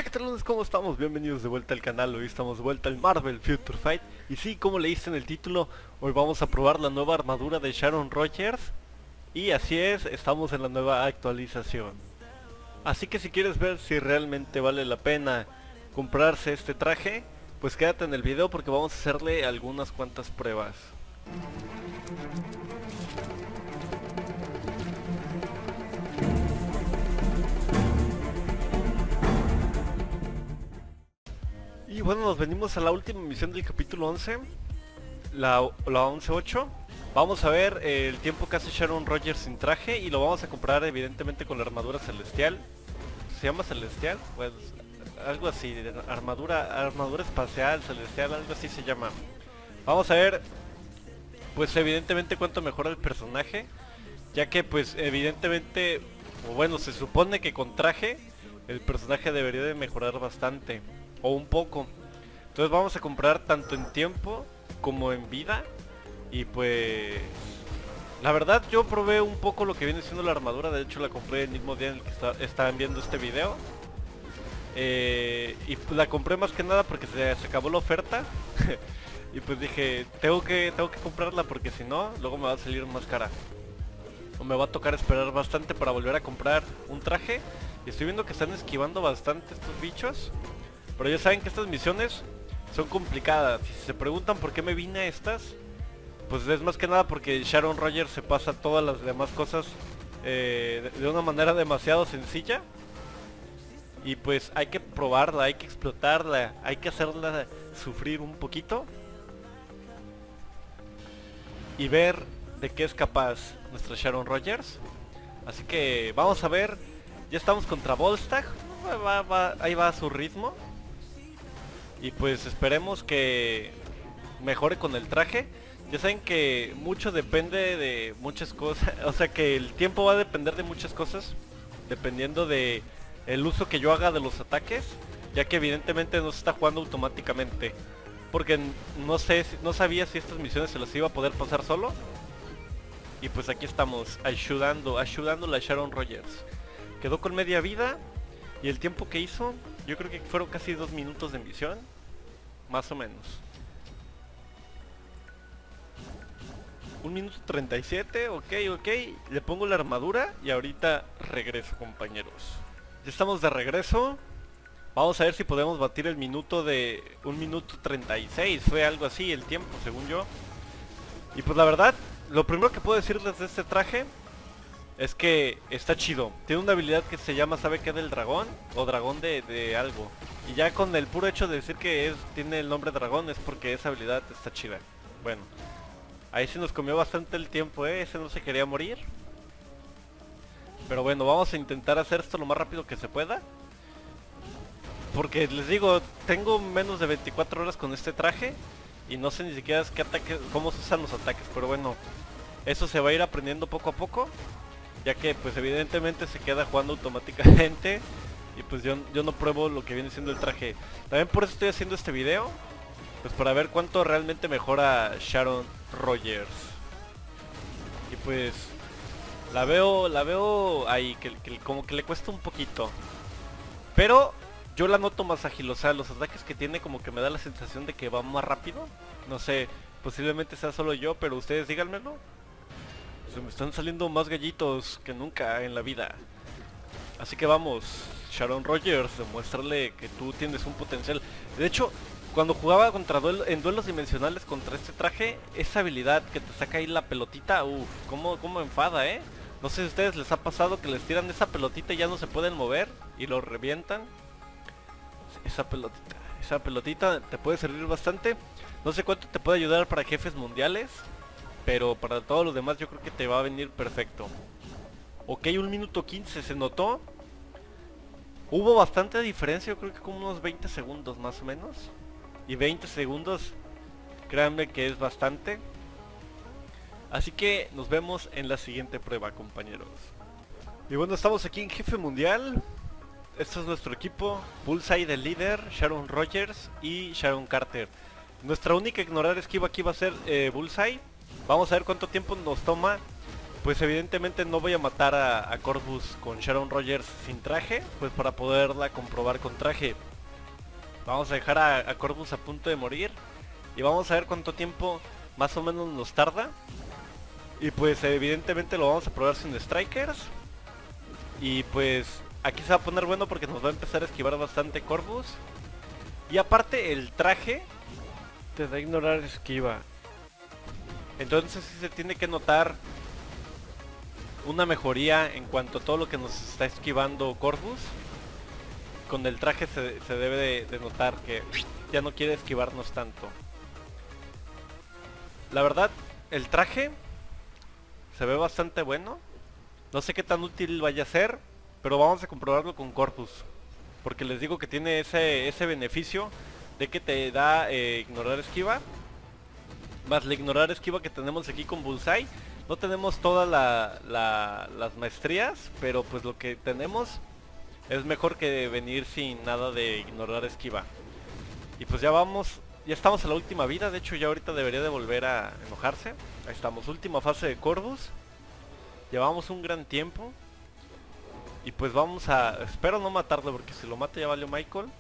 ¿Qué tal? ¿Cómo estamos? Bienvenidos de vuelta al canal. Hoy estamos de vuelta al Marvel Future Fight. Y sí, como leíste en el título, hoy vamos a probar la nueva armadura de Sharon Rogers. Y así es, estamos en la nueva actualización. Así que si quieres ver si realmente vale la pena comprarse este traje, pues quédate en el video porque vamos a hacerle algunas cuantas pruebas. Y bueno, nos venimos a la última misión del capítulo 11, la 11.8. Vamos a ver el tiempo que hace Sharon Rogers sin traje y lo vamos a comprar evidentemente con la armadura celestial. ¿Se llama celestial? Pues algo así, armadura espacial, celestial, algo así se llama. Vamos a ver, pues evidentemente cuánto mejora el personaje, ya que pues evidentemente, o bueno, se supone que con traje el personaje debería de mejorar bastante, o un poco. Entonces vamos a comprar tanto en tiempo como en vida. Y pues la verdad yo probé un poco lo que viene siendo la armadura. De hecho la compré el mismo día en el que estaban viendo este video. Y pues la compré más que nada porque se acabó la oferta. Y pues dije, tengo que comprarla porque si no, luego me va a salir más cara. O me va a tocar esperar bastante para volver a comprar un traje. Y estoy viendo que están esquivando bastante estos bichos. Pero ya saben que estas misiones son complicadas. Y si se preguntan por qué me vine a estas, pues es más que nada porque Sharon Rogers se pasa todas las demás cosas de una manera demasiado sencilla. Y pues hay que probarla, hay que explotarla, hay que hacerla sufrir un poquito. Y ver de qué es capaz nuestra Sharon Rogers. Así que vamos a ver. Ya estamos contra Volstagg. Ahí va a su ritmo. Y pues esperemos que mejore con el traje. Ya saben que mucho depende de muchas cosas. O sea que el tiempo va a depender de muchas cosas, dependiendo de el uso que yo haga de los ataques, ya que evidentemente no se está jugando automáticamente. Porque no sabía si estas misiones se las iba a poder pasar solo. Y pues aquí estamos, ayudándola a Sharon Rogers. Quedó con media vida. Y el tiempo que hizo, yo creo que fueron casi 2 minutos de misión. Más o menos. 1 minuto 37, ok. Le pongo la armadura y ahorita regreso, compañeros. Ya estamos de regreso. Vamos a ver si podemos batir el minuto de 1 minuto 36. Fue algo así el tiempo, según yo. Y pues la verdad, lo primero que puedo decirles de este traje es que está chido. Tiene una habilidad que se llama, ¿sabe qué? Del dragón. O dragón de algo. Y ya con el puro hecho de decir que tiene el nombre dragón es porque esa habilidad está chida. Bueno, ahí se nos comió bastante el tiempo, ese no se quería morir. Pero bueno, vamos a intentar hacer esto lo más rápido que se pueda. Porque les digo, tengo menos de 24 horas con este traje. Y no sé ni siquiera qué ataque, cómo se usan los ataques. Pero bueno, eso se va a ir aprendiendo poco a poco. Ya que pues evidentemente se queda jugando automáticamente. Y pues yo no pruebo lo que viene siendo el traje. También por eso estoy haciendo este video. Pues para ver cuánto realmente mejora Sharon Rogers. Y pues la veo ahí, que como que le cuesta un poquito. Pero yo la noto más ágil, o sea, los ataques que tiene como que me da la sensación de que va más rápido. No sé, posiblemente sea solo yo, pero ustedes díganmelo. Se me están saliendo más gallitos que nunca en la vida. Así que vamos, Sharon Rogers, demuéstrale que tú tienes un potencial. De hecho, cuando jugaba en duelos dimensionales contra este traje, esa habilidad que te saca ahí la pelotita, cómo enfada, No sé si a ustedes les ha pasado que les tiran esa pelotita y ya no se pueden mover y lo revientan. Esa pelotita te puede servir bastante. No sé cuánto te puede ayudar para jefes mundiales, pero para todos los demás yo creo que te va a venir perfecto. Ok, 1 minuto 15, ¿se notó? Hubo bastante diferencia, yo creo que como unos 20 segundos más o menos. Y 20 segundos, créanme que es bastante. Así que nos vemos en la siguiente prueba, compañeros. Y bueno, estamos aquí en Jefe Mundial. Este es nuestro equipo. Bullseye del líder, Sharon Rogers y Sharon Carter. Nuestra única ignorar esquiva aquí va a ser Bullseye. Vamos a ver cuánto tiempo nos toma pues evidentemente no voy a matar a Corvus con Sharon Rogers sin traje, pues para poderla comprobar con traje. Vamos a dejar a Corvus a punto de morir y vamos a ver cuánto tiempo más o menos nos tarda. Y pues evidentemente lo vamos a probar sin strikers. Y pues aquí se va a poner bueno porque nos va a empezar a esquivar bastante Corvus. Y aparte el traje te da a ignorar esquiva. Entonces sí se tiene que notar una mejoría en cuanto a todo lo que nos está esquivando Corvus. Con el traje se debe de notar que ya no quiere esquivarnos tanto. La verdad, el traje se ve bastante bueno. No sé qué tan útil vaya a ser, pero vamos a comprobarlo con Corvus. Porque les digo que tiene ese beneficio de que te da ignorar esquiva. Más la ignorar esquiva que tenemos aquí con Bullseye. No tenemos todas las maestrías, pero pues lo que tenemos es mejor que venir sin nada de ignorar esquiva. Y pues ya vamos, ya estamos en la última vida. De hecho ya ahorita debería de volver a enojarse. Ahí estamos, última fase de Corvus. Llevamos un gran tiempo. Y pues vamos a... espero no matarlo porque si lo mata ya valió Michael.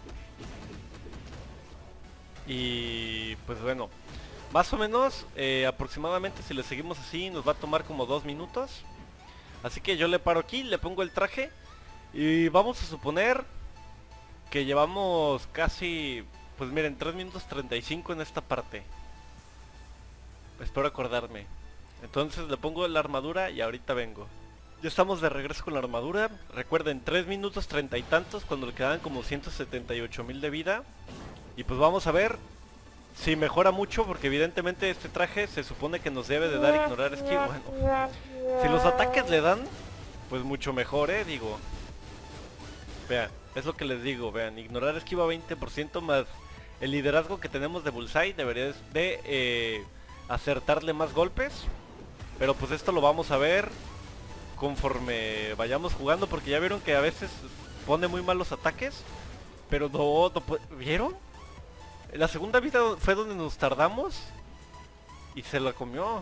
Y pues bueno, más o menos aproximadamente si le seguimos así nos va a tomar como 2 minutos. Así que yo le paro aquí, le pongo el traje. Y vamos a suponer que llevamos casi... pues miren, 3 minutos 35 en esta parte. Espero acordarme. Entonces le pongo la armadura y ahorita vengo. Ya estamos de regreso con la armadura. Recuerden, 3 minutos 30 y tantos cuando le quedaban como 178,000 de vida. Y pues vamos a ver si mejora mucho, porque evidentemente este traje se supone que nos debe de dar ignorar esquiva. Bueno, si los ataques le dan, pues mucho mejor, digo. Vean, es lo que les digo, vean, ignorar esquiva 20% más el liderazgo que tenemos de Bullseye debería de acertarle más golpes. Pero pues esto lo vamos a ver conforme vayamos jugando, porque ya vieron que a veces pone muy mal los ataques. Pero no ¿vieron? La segunda vida fue donde nos tardamos y se la comió.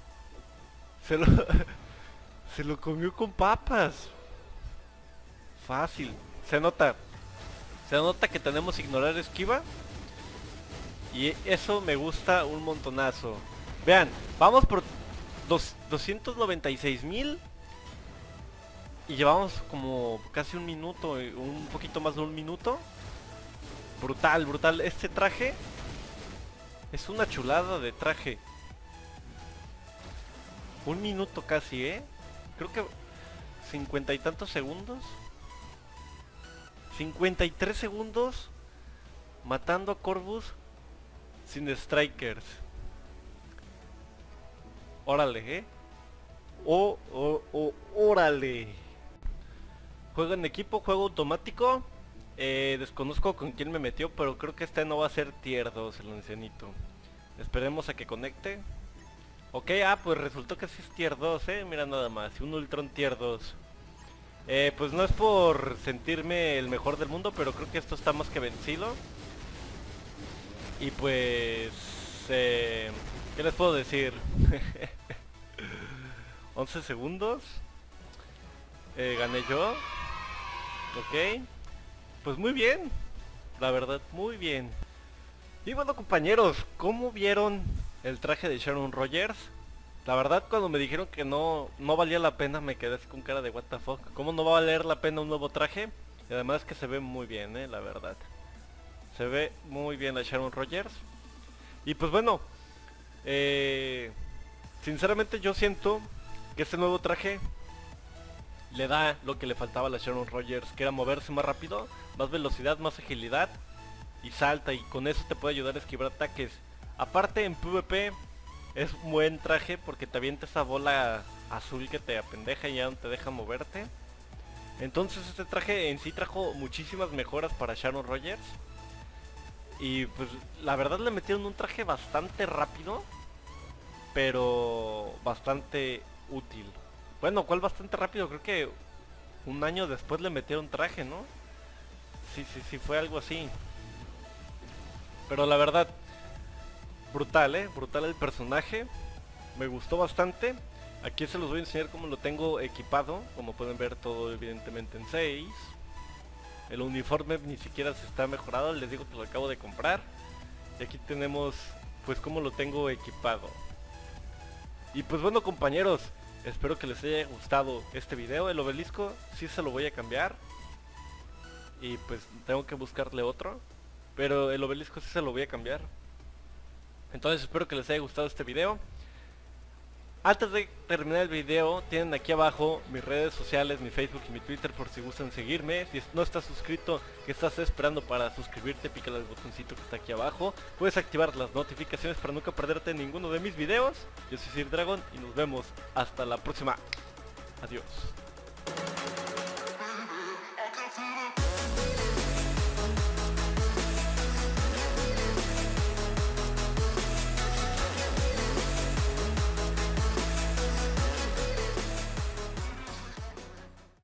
Se lo comió con papas. Fácil. Se nota que tenemos ignorar esquiva. Y eso me gusta un montonazo. Vean, vamos por 296,000. Y llevamos como casi un minuto, un poquito más de un minuto. Brutal, brutal. Este traje es una chulada de traje. Un minuto casi, creo que 50 y tantos segundos. 53 segundos matando a Corvus sin strikers. Órale, órale. Juego en equipo, juego automático. Desconozco con quién me metió, pero creo que este no va a ser tier 2 el ancianito. Esperemos a que conecte. Ok, pues resultó que sí es tier 2, mira nada más, un Ultron tier 2. Pues no es por sentirme el mejor del mundo, pero creo que esto está más que vencido. Y pues... ¿qué les puedo decir? 11 segundos. Gané yo. Ok. Pues muy bien. La verdad, muy bien. Y bueno, compañeros, ¿cómo vieron el traje de Sharon Rogers? La verdad, cuando me dijeron que no valía la pena, me quedé así con cara de what the fuck. ¿Cómo no va a valer la pena un nuevo traje? Y además que se ve muy bien, la verdad. Se ve muy bien la Sharon Rogers. Y pues bueno, sinceramente yo siento que este nuevo traje le da lo que le faltaba a la Sharon Rogers, que era moverse más rápido, más velocidad, más agilidad y salta, y con eso te puede ayudar a esquivar ataques. Aparte en PvP es un buen traje porque te avienta esa bola azul que te apendeja y ya no te deja moverte. Entonces este traje en sí trajo muchísimas mejoras para Sharon Rogers. Y pues la verdad le metieron un traje bastante rápido, pero bastante útil. Bueno, ¿cuál bastante rápido? Creo que un año después le metieron traje, ¿no? Sí, fue algo así. Pero la verdad, brutal, brutal el personaje. Me gustó bastante. Aquí se los voy a enseñar cómo lo tengo equipado. Como pueden ver, todo evidentemente en 6. El uniforme ni siquiera se está mejorado, les digo que lo acabo de comprar. Y aquí tenemos pues cómo lo tengo equipado. Y pues bueno, compañeros, espero que les haya gustado este video. El obelisco sí se lo voy a cambiar. Y pues tengo que buscarle otro. Pero el obelisco sí se lo voy a cambiar. Entonces espero que les haya gustado este video. Antes de terminar el video, tienen aquí abajo mis redes sociales, mi Facebook y mi Twitter por si gustan seguirme. Si no estás suscrito, ¿qué estás esperando para suscribirte? Pícale al botoncito que está aquí abajo. Puedes activar las notificaciones para nunca perderte ninguno de mis videos. Yo soy Sir Dragon y nos vemos hasta la próxima. Adiós.